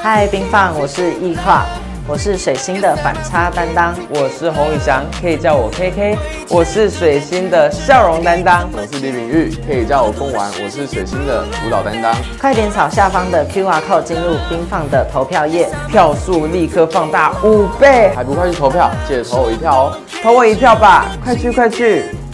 嗨，冰放，我是易跨，我是水星的反差担当。 我是洪宇翔，可以叫我 KK， 我是水星的笑容担当。 我是李炳玉，可以叫我贡丸，我是水星的舞蹈担当。 快点扫下方的 QR code 进入冰放的投票页， 票数立刻放大5倍， 还不快去投票？记得投我一票哦！ 投我一票吧，快去快去！